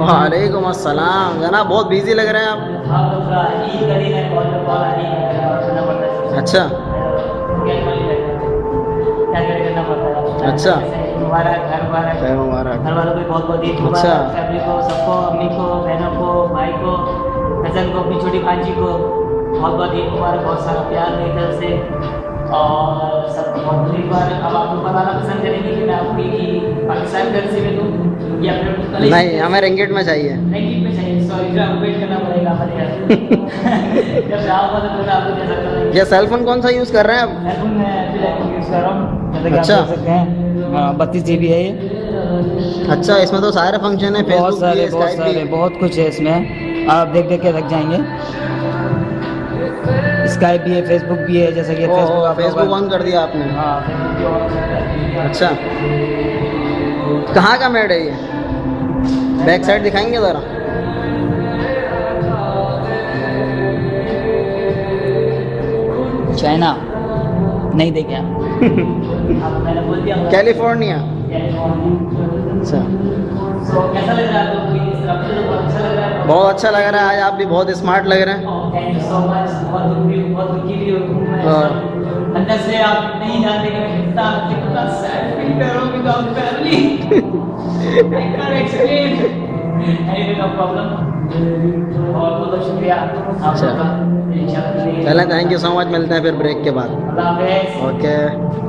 वालेकुम अस्सलाम जनाब, बहुत बिजी लग रहे हैं आप। अच्छा अच्छा, मुबारक, घर मुबारक, घर वालों को बहुत बहुत ईद मुबारक, फैमिली को, सबको, अम्मी को, बहनों को, भाई को, कजन को, अपनी छोटी भांजी को बहुत बहुत ईद मुबारक, बहुत सारा प्यार मेरी तरफ से और सबको बहुत बहुत ईद मुबारक। अब आपको बताना पसंद करेंगे कि मैं आपको कि पाकिस्तान करेंसी में दूँ या फिर नहीं, हमें रिंगिट में चाहिए। रिंगिट में चाहिए, सॉरी, फिर आपको वेट करना पड़ेगा हमारे यहाँ। जब आओगा तो फिर आपको जैसा करेंगे। ये सेलफोन कौन सा यूज़ कर रहे हैं आप? सेलफोन मैं फिर आईफोन यूज़ कर रहा हूँ, जैसे कि आप अच्छा। देख सकते हैं। हाँ, 32 GB है ये। अच्छा, इसमें तो सारे फंक्शन है, बहुत सारे फेसबुक बहुत कुछ है इसमें, आप देख देख के थक जाएंगे। स्काइप भी है, फेसबुक भी है, जैसा कि फेसबुक ऑन कर दिया आपने? हाँ, फेसबुक भी ऑन हो सकता है। अच्छा, कहाँ का मेड है ये? बैक साइड दिखाएंगे ज़रा। चाइना नहीं देखे आप? मैंने बोल दिया कैलिफोर्निया। अच्छा, कैसा लग रहा है आपको? बहुत अच्छा लग रहा है। आज आप भी बहुत स्मार्ट लग रहे हैं। Thank you so much. बहुत दुखी भी हूँ अंदर से, आप नहीं जानते कि मैं कितना सैड फील कर रहा हूँ without family. I can't explain. Anyway, no problem. बहुत बहुत शुक्रिया आपका। चलें, थैंक यू सो मच। मिलते हैं फिर ब्रेक के बाद। अल्लाह हाफ़िज़। ओके।